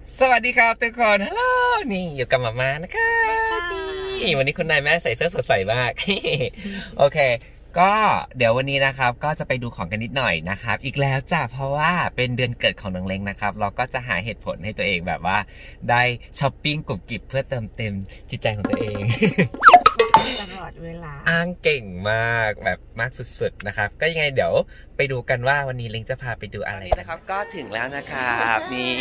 สวัสดีครับทุกคนฮัลโหลนี่อยู่กับมานะครับนี่วันนี้คุณนายแม่ใส่เสื้อสดใสมาก โอเคก็เดี๋ยววันนี้นะครับก็จะไปดูของกันนิดหน่อยนะครับอีกแล้วจ้ะเพราะว่าเป็นเดือนเกิดของน้องเล้งนะครับเราก็จะหาเหตุผลให้ตัวเองแบบว่าได้ช้อปปิ้งกรุบกริบเพื่อเติมเต็มจิตใจของตัวเองตลอดเวลาอ้างเก่งมากแบบมากสุดๆนะครับก็ยังไงเดี๋ยวไปดูกันว่าวันนี้เล้งจะพาไปดูอะไรนะครับก็ถึงแล้วนะครับนี่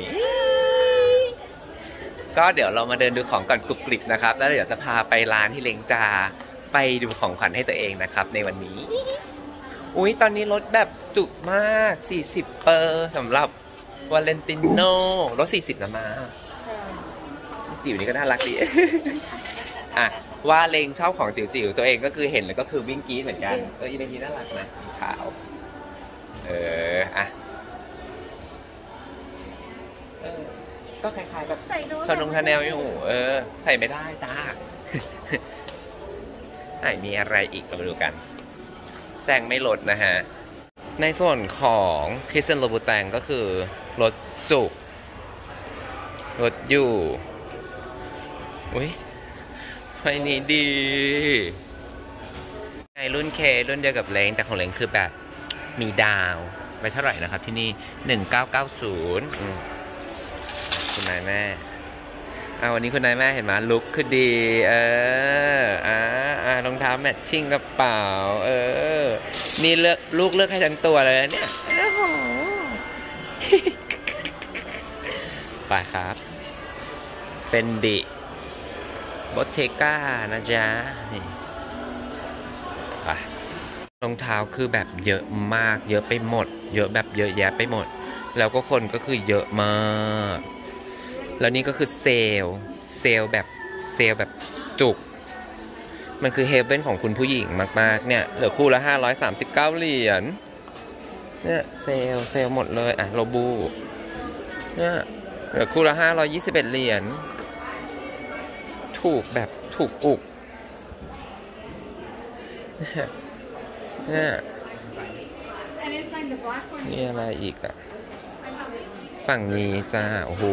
ก็เดี๋ยวเรามาเดินดูของก่อนกรุบกริบนะครับแล้วเดี๋ยวจะพาไปร้านที่เล้งจะไปดูของขวัญให้ตัวเองนะครับในวันนี้อุ๊ยตอนนี้ลดแบบจุกมาก40%สำหรับวาเลนติโนลด40นะมาจิ๋วนี่ก็น่ารักดี อ่ะว่าเล้งชอบของจิ๋วๆตัวเองก็คือเห็นแล้วก็คือวิ่งกรี๊ดเหมือนกันอีเมนี้น่ารักนะสีขาวอ่ะก็คล้ายๆแบบชานงชาแนลอยู่ใส่ไม่ได้จ้า ไหนมีอะไรอีกเรามาดูกันแซงไม่ลดนะฮะในส่วนของคริสเตียนโลบูแตงก็คือรถจุกรถอยู่อุ้ยไฟนี้ดีในรุ่นเครุ่นเดียวกับเล้งแต่ของเล้งคือแบบมีดาวไปเท่าไหร่นะครับที่นี่1990คุณนายแม่วันนี้คุณนายแม่เห็นไหมลุคคือดีรองเท้าแมทชิ่งกระเป๋านี่ลูกเลือกให้ฉันตัวเลยนะเนี่ยไปครับเฟนดิบอตเทก้านะจ๊ะนี่ไปรองเท้าคือแบบเยอะมากเยอะไปหมดเยอะแบบเยอะแยะไปหมดแล้วก็คนก็คือเยอะมากแล้วนี่ก็คือเซลแบบจุกมันคือเฮเว่นของคุณผู้หญิงมากๆเนี่ยเหลือคู่ละ539เหรียญเนี่ยเซลหมดเลยโรบูเนี่ยเหลือคู่ละ521เหรียญถูกแบบถูกอุกเนี่ยนี่อะไรอีกฝั่งนี้จ้าโอ้โห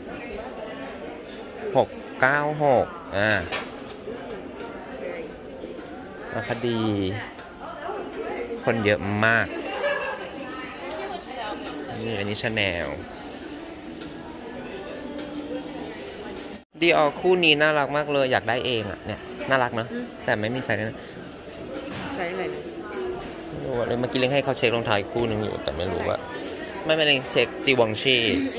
696ราคาดีคนเยอะมากนี่อันนี้ชาแนลดีออคู่นี้น่ารักมากเลยอยากได้เองเนี่ยน่ารักเนอะแต่ไม่มีไซส์นะไซส์อะไรไม่รู้เลยเมื่อกี้เล้งให้เขาเช็ครองเท้าอีกคู่นึงอยู่แต่ไม่รู้ว่าไม่เล้งเช็คจีวองชี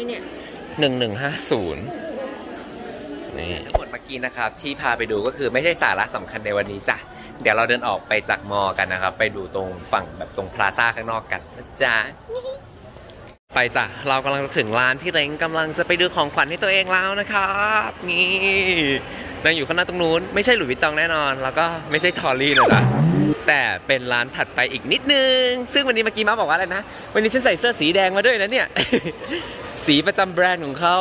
1150นี่ทั้งหมดเมื่อกี้นะครับที่พาไปดูก็คือไม่ใช่สาระสำคัญในวันนี้จ้ะเดี๋ยวเราเดินออกไปจากมอกันนะครับไปดูตรงฝั่งแบบตรงพลาซ่าข้างนอกกันนะจ๊ะไปจ้ะเรากำลังจะถึงร้านที่เล้งกำลังจะไปดูของขวัญให้ตัวเองแล้วนะครับนี่นั่งอยู่ข้างหน้าตรงนู้นไม่ใช่หลุยส์วิตตองแน่นอนแล้วก็ไม่ใช่ทอรี่เลยนะแต่เป็นร้านถัดไปอีกนิดนึงซึ่งวันนี้เมื่อกี้ม้าบอกว่าอะไรนะวันนี้ฉันใส่เสื้อสีแดงมาด้วยนะเนี่ย สีประจำแบรนด์ของเขา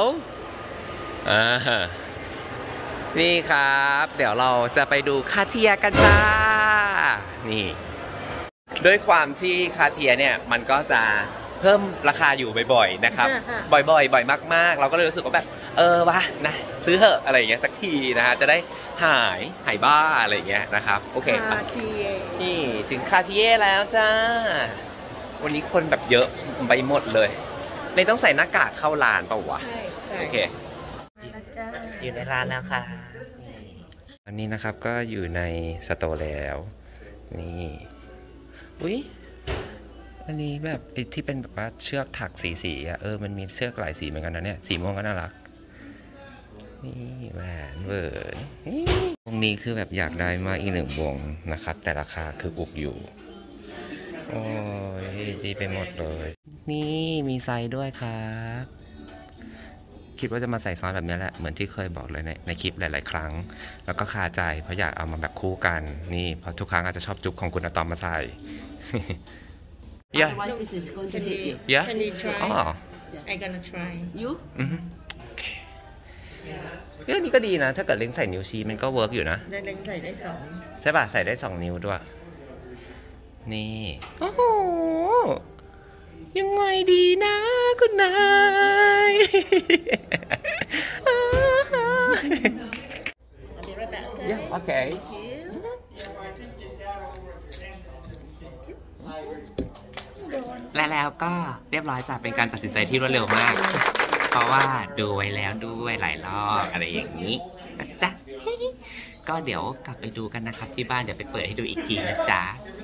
นี่ครับเดี๋ยวเราจะไปดูคาเทียกันจ้านี่ด้วยความที่คาเทียเนี่ยมันก็จะเพิ่มราคาอยู่บ่อยๆนะครับบ่อยมากๆเราก็เลยรู้สึกว่าแบบวะนะซื้อเหอะอะไรอย่างเงี้ยสักทีนะฮะจะได้หายบ้าอะไรอย่างเงี้ยนะครับโอเคนี่ถึงคาเทียแล้วจ้าวันนี้คนแบบเยอะไปหมดเลยเลยต้องใส่หน้ากากเข้าร้านเปล่าวะโอเคอยู่ในร้านแล้วค่ะอันนี้นะครับก็อยู่ในสโตร์แล้วนี่อุ๊ยอันนี้แบบที่เป็นแบบว่าเชือกถักสีมันมีเชือกหลายสีเหมือนกันนะเนี่ยสีม่วงก็น่ารักนี่แหวนเวิร์นวงนี้คือแบบอยากได้มากอีก1 วงนะครับแต่ราคาคืออุกอยู่โอ้ยดีไปหมดเลยนี่มีไซส์ด้วยครับคิดว่าจะมาใส่ซ้อนแบบนี้แหละเหมือนที่เคยบอกเลยในคลิปหลายๆครั้งแล้วก็คาใจเพราะอยากเอามาแบบคู่กันนี่เพราะทุกครั้งอาจจะชอบจุกของคุณอะตอมมาใส่ Yeah. Otherwise this is going to hit you. Yeah. Can you try? Oh. I'm gonna try. You? Okay. เรื่องนี้ก็ดีนะถ้าเกิดเล้งใส่นิ้วชี้มันก็เวิร์กอยู่นะเล้งใส่ได้2ใช่ป่ะใส่ได้2 นิ้วด้วยนี่โอ้โหยังไงดีนะคุณนาย Yeah, okay. และแล้วก็เรียบร้อยจ้ะเป็นการตัดสินใจที่รวดเร็วมาก เพราะว่าดูไว้แล้วด้วยหลายรอบอะไรอย่างนี้นะจ๊ะ ก็เดี๋ยวกลับไปดูกันนะครับที่บ้านเดี๋ยวไปเปิดให้ดูอีกทีนะจ๊ะ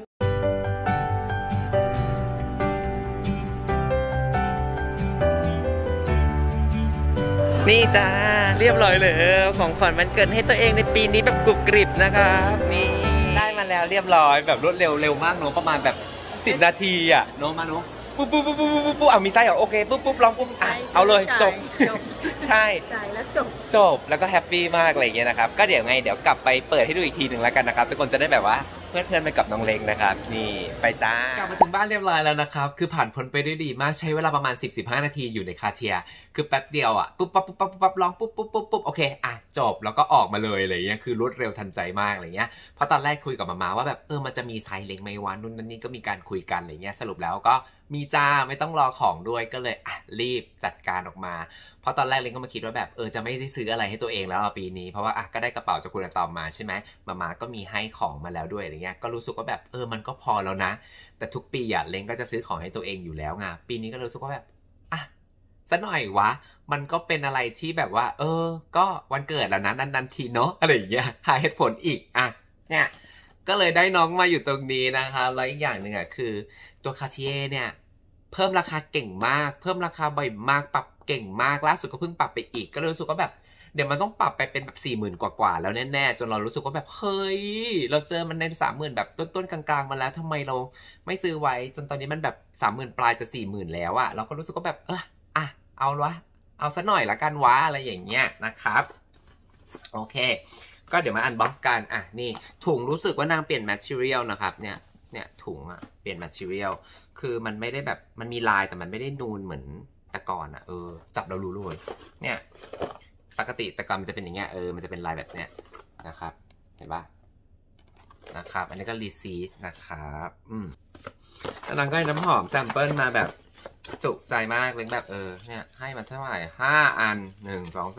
นี่จ้าเรียบร้อยเลยของขวัญวันเกิดให้ตัวเองในปีนี้แบบกรุบกริบนะครับนี่ได้มาแล้วเรียบร้อยแบบรวดเร็วมากเนอะประมาณแบบ10 นาทีอ่ะเนอะมาเนอะปุ๊บเอามีไส้เหรอโอเคปุ๊บลองปุ๊บอ่ะเอาเลยจบใช่จ่ายแล้วจบแล้วก็แฮปปี้มากอะไรอย่างเงี้ยนะครับก็เดี๋ยวกลับไปเปิดให้ดูอีกทีหนึ่งแล้วกันนะครับทุกคนจะได้แบบว่าเพื่อนไปกับน้องเล็กนะครับนี่ไปจ้ากลับมาถึงบ้านเรียบร้อยแล้วนะครับคือผ่านพ้นไปได้ดีมากใช้เวลาประมาณ 10-15 นาทีอยู่ในคาเทียคือแป๊บเดียวอ่ะปุ๊บร้องปุ๊บโอเคอ่ะจบแล้วก็ออกมาเลยอะไรเงี้ยคือรวดเร็วทันใจมากอะไรเงี้ยเพราะตอนแรกคุยกับมาว่าแบบมันจะมีไซส์เล็กไหมวะนู่นนั่นนี่ก็มีการคุยกันอะไรเงี้ยสรุปแล้วก็มีจ้าไม่ต้องรอของด้วยก็เลยรีบจัดการออกมาเพราะตอนแรกเล็กก็มาคิดว่าแบบจะไม่ได้ซื้ออะไรให้ตัวเองแล้วปีนี้เพราะว่าก็ได้กระเป๋าจากคุณอาตอมมาใช่ไหมมาก็มีให้ของมาแล้วด้วยอะไรเงี้ยก็รู้สึกว่าแบบมันก็พอแล้วนะแต่ทุกปีเล็กก็จะซื้อของให้ตัวเองอยู่แล้วไงปีนี้ก็รู้สึกว่าแบบสักหน่อยวะมันก็เป็นอะไรที่แบบว่าก็วันเกิดแล้วนะนันทีเนาะอะไรอย่างเงี้ยหาเหตุผลอีกเนี่ยก็เลยได้น้องมาอยู่ตรงนี้นะคะแล้วอีกอย่างหนึ่งคือตัวคาร์ทิเย่เนี่ยเพิ่มราคาเก่งมากเพิ่มราคาบ่อยมากปรับเก่งมากล่าสุดก็เพิ่งปรับไปอีกก็เลยรู้สึกว่าแบบเดี๋ยวมันต้องปรับไปเป็นแบบ40,000 กว่าแล้วแน่ๆจนเรารู้สึกว่าแบบเฮ้ยเราเจอมันใน30,000แบบต้นๆกลางๆมาแล้วทำไมเราไม่ซื้อไว้จนตอนนี้มันแบบ30,000 ปลายจะ40,000แล้วอะเราก็รู้สึกว่าแบบเอาวะเอาซะหน่อยละกันวะอะไรอย่างเงี้ยนะครับโอเคก็เดี๋ยวมาอันบ็อกกันนี่ถุงรู้สึกว่านางเปลี่ยนแมทเทียลนะครับเนี่ยถุงเปลี่ยนแมทเทียลคือมันไม่ได้แบบมันมีลายแต่มันไม่ได้นูนเหมือนแต่ก่อนจับเรารู้เลยเนี่ยปกติแต่ก่อนมันจะเป็นอย่างเงี้ยมันจะเป็นลายแบบเนี้ยนะครับเห็นปะนะครับอันนี้ก็รีซีสนะครับแล้วนางก็ให้น้ำหอมแซมเปิลมาแบบจุใจมากเลยแบบเนี่ยให้มาเท่าไหร่5 อัน1 2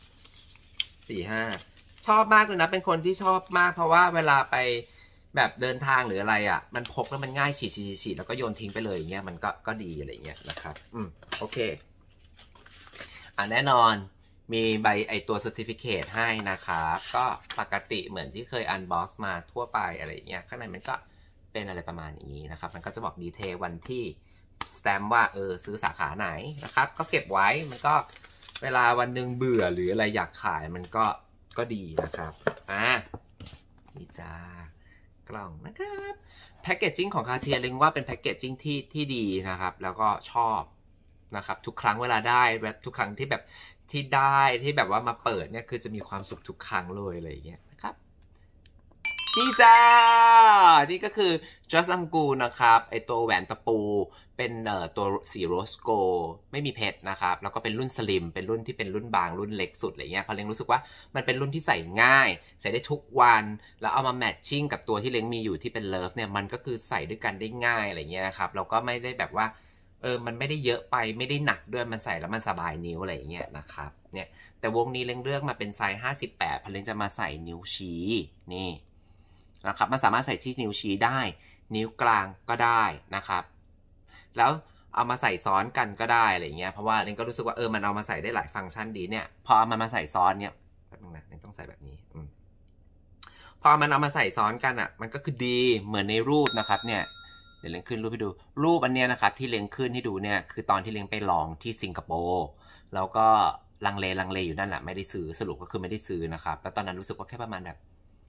3 4 5ชอบมากเลยนะเป็นคนที่ชอบมากเพราะว่าเวลาไปแบบเดินทางหรืออะไรมันพกแล้วมันง่ายฉีดแล้วก็โยนทิ้งไปเลยอย่างเงี้ยมันก็ดีอะไรเงี้ยนะครับโอเคแน่นอนมีใบตัว certificate ให้นะครับก็ปกติเหมือนที่เคยอันบ็อกซ์มาทั่วไปอะไรเงี้ยข้างในมันก็เป็นอะไรประมาณอย่างนี้นะครับมันก็จะบอกดีเทลวันที่สแตมป์ว่าซื้อสาขาไหนนะครับก็เก็บไว้มันก็เวลาวันหนึ่งเบื่อหรืออะไรอยากขายมันก็ดีนะครับนี่จ้ากล่องนะครับแพคเกจจิ้งของคาเทียเรียกว่าเป็นแพคเกจจิ้งที่ดีนะครับแล้วก็ชอบนะครับทุกครั้งเวลาได้ทุกครั้งที่แบบที่ได้ที่แบบว่ามาเปิดเนี่ยคือจะมีความสุขทุกครั้งเลยอะไรอย่างเงี้ยนะครับนี่จ้านี่ก็คือ Just Angu นะครับไอตัวแหวนตะปูเป็นตัวสีโรสโกไม่มีเพชรนะครับแล้วก็เป็นรุ่นสลิมเป็นรุ่นที่เป็นรุ่นบางรุ่นเล็กสุดอะไรเงี้ยพอเล้งรู้สึกว่ามันเป็นรุ่นที่ใส่ง่ายใส่ได้ทุกวันแล้วเอามาแมทชิ่งกับตัวที่เล้งมีอยู่ที่เป็นเลิฟเนี่ยมันก็คือใส่ด้วยกันได้ง่ายอะไรเงี้ยนะครับแล้วก็ไม่ได้แบบว่ามันไม่ได้เยอะไปไม่ได้หนักด้วยมันใส่แล้วมันสบายนิ้วอะไรอย่างเงี้ยนะครับเนี่ยแต่วงนี้เล้งเลือกมาเป็นไซส์58พอเล้งจะมาใส่นิ้วชี้นี่นะครับมันสามารถใส่ที่นิ้วชี้ได้นิ้วกลางก็ได้นะครับแล้วเอามาใส่ซ้อนกันก็ได้อะไรเงี้ยเพราะว่าเล้งก็รู้สึกว่ามันเอามาใส่ได้หลายฟังก์ชันดีเนี่ยพอเอามันมาใส่ซ้อนเนี่ยแป๊บนึงนะเล้งต้องใส่แบบนี้พอมันเอามาใส่ซ้อนกันมันก็คือดีเหมือนในรูปนะครับเนี่ยเดี๋ยวเล้งขึ้นรูปให้ดูรูปอันเนี้ยนะครับที่เล้งขึ้นให้ดูเนี่ยคือตอนที่เล้งไปลองที่สิงคโปร์แล้วก็ลังเลอยู่นั่นแหละไม่ได้ซื้อสรุปก็คือไม่ได้ซื้อนะครับแล้วตอนนั้นรู้สึกว่าแค่ประมาณแบบ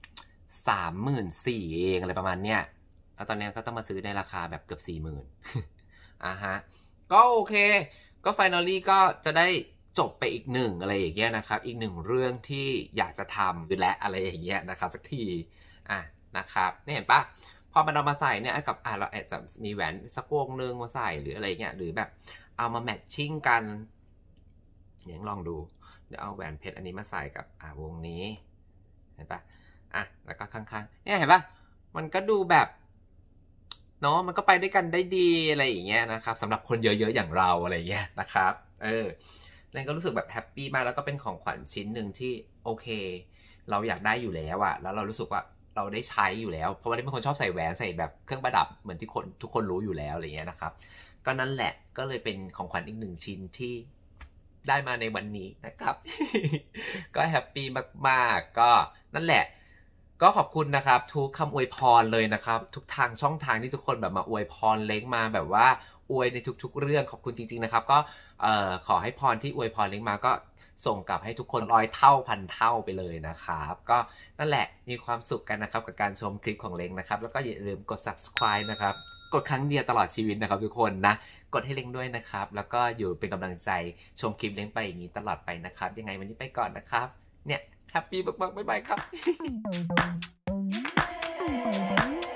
34,000เองอะไรประมาณเนี้ยแล้วตอนนี้ก็ต้องมาซื้อในราคาแบบเกือบ40,000ฮะก็โอเคก็ finally ก็จะได้จบไปอีก1อะไรอย่างเงี้ยนะครับอีก1เรื่องที่อยากจะทำและอะไรอย่างเงี้ยนะครับสักทีนะครับนี่เห็นปะพอมันเอามาใส่เนี่ยกับเราอาจจะมีแหวนสักวงนึงมาใส่หรืออะไรเงี้ยหรือแบบเอามาแมทชิ่งกันเดี๋ยวลองดูเดี๋ยวเอาแหวนเพชรอันนี้มาใส่กับวงนี้เห็นปะแล้วก็ข้างๆเนี่ยเห็นปะมันก็ดูแบบเนาะมันก็ไปด้วยกันได้ดีอะไรอย่างเงี้ยนะครับสำหรับคนเยอะๆอย่างเราอะไรอย่างเงี้ยนะครับเล่นก็รู้สึกแบบแฮปปี้มากแล้วก็เป็นของขวัญชิ้นหนึ่งที่โอเคเราอยากได้อยู่แล้วอะแล้วเรารู้สึกว่าเราได้ใช้อยู่แล้วเพราะว่าเล่นเป็นคนชอบใส่แหวนใส่แบบเครื่องประดับเหมือนที่ทุกคนรู้อยู่แล้วอะไรเงี้ยนะครับก็นั่นแหละก็เลยเป็นของขวัญอีกหนึ่งชิ้นที่ได้มาในวันนี้นะครับ ก็แฮปปี้มากๆก็นั่นแหละก็ขอบคุณนะครับทุกคำอวยพรเลยนะครับทุกทางช่องทางที่ทุกคนแบบมาอวยพรเล้งมาแบบว่าอวยในทุกๆเรื่องขอบคุณจริงๆนะครับก็ขอให้พรที่อวยพรเล้งมาก็ส่งกลับให้ทุกคน100 เท่าพันเท่าไปเลยนะครับก็นั่นแหละมีความสุขกันนะครับกับการชมคลิปของเล้งนะครับแล้วก็อย่าลืมกด subscribe นะครับกดครั้งเดียวตลอดชีวิตนะครับทุกคนนะกดให้เล้งด้วยนะครับแล้วก็อยู่เป็นกำลังใจชมคลิปเล้งไปอย่างนี้ตลอดไปนะครับยังไงวันนี้ไปก่อนนะครับเนี่ยแฮปปี้มากๆบ๊ายบายครับ